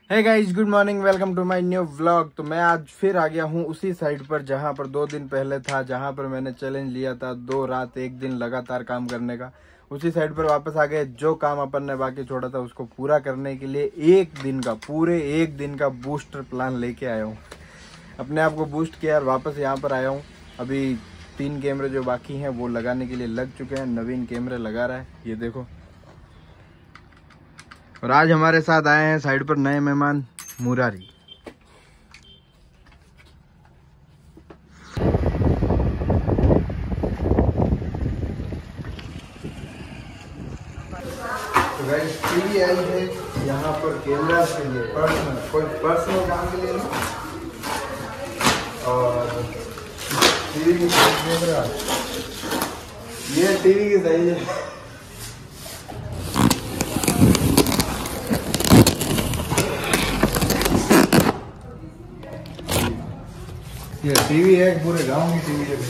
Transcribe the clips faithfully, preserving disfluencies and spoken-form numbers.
Hey guys, good morning, welcome to my new vlog. तो मैं आज फिर आ गया हूँ उसी साइड पर जहाँ पर दो दिन पहले था, जहाँ पर मैंने चैलेंज लिया था दो रात एक दिन लगातार काम करने का। उसी साइड पर वापस आ गए। जो काम अपन ने बाकी छोड़ा था उसको पूरा करने के लिए एक दिन का पूरे एक दिन का बूस्टर प्लान लेके आया हूँ। अपने आप को बूस्ट किया और वापस यहाँ पर आया हूँ। अभी तीन कैमरे जो बाकी हैं वो लगाने के लिए लग चुके हैं। नवीन कैमरे लगा रहा है, ये देखो। और आज हमारे साथ आए हैं साइड पर नए मेहमान मुरारी। तो गाइस टीवी आई है यहाँ पर कैमरा के लिए, पर्सनल कोई पर्सनल काम के लिए नहीं। और टीवी की कैमरा, ये टीवी की सही है। ये टीवी है, पूरे गांव की टीवी है।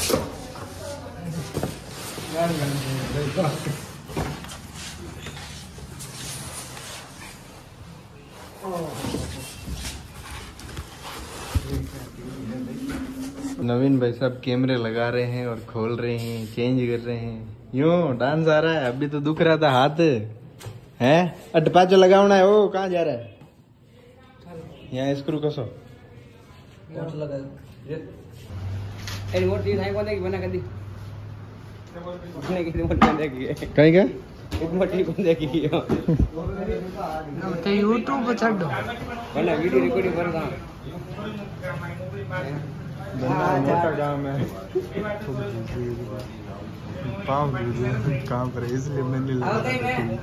नवीन भाई साहब कैमरे लगा रहे हैं और खोल रहे हैं, चेंज कर रहे हैं। यूं डांस आ रहा है। अभी तो दुख रहा था हाथ है। अटपाचो लगाना है। वो कहाँ जा रहा है? यहाँ स्क्रू कसो कहीं का यूट्यूब वीडियो रिकॉर्डिंग मोटा काम है। काम करे इसलिए मैंने लगा।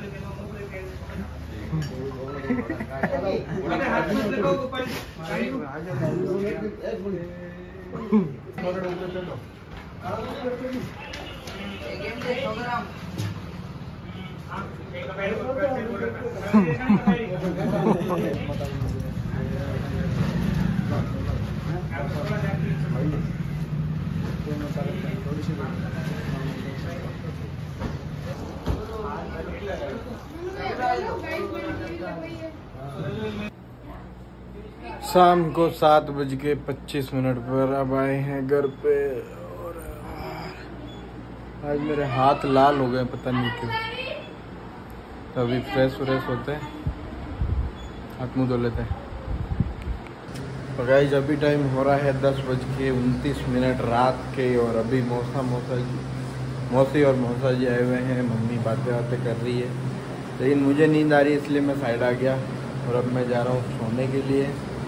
शाम को सात बज के पच्चीस मिनट पर अब आए हैं घर पे। और आज मेरे हाथ लाल हो गए, पता नहीं क्यों। तो अभी फ्रेश व्रेश होते हैं, हाथ मुँह धो लेते हैं। तो गाइस अभी टाइम हो रहा है दस बज के उनतीस मिनट रात के। और अभी मौसा मौसा जी मौसी और मौसा जी आए हुए हैं। मम्मी बातें बातें कर रही है, लेकिन मुझे नींद आ रही है इसलिए मैं साइड आ गया। और अब मैं जा रहा हूँ सोने के लिए।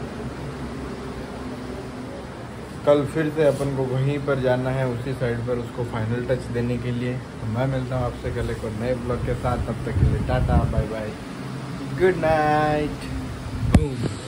कल फिर से अपन को वहीं पर जाना है, उसी साइड पर, उसको फाइनल टच देने के लिए। तो मैं मिलता हूँ आपसे कल एक और नए ब्लॉग के साथ। तब तक के लिए टाटा बाय बाय, गुड नाइट।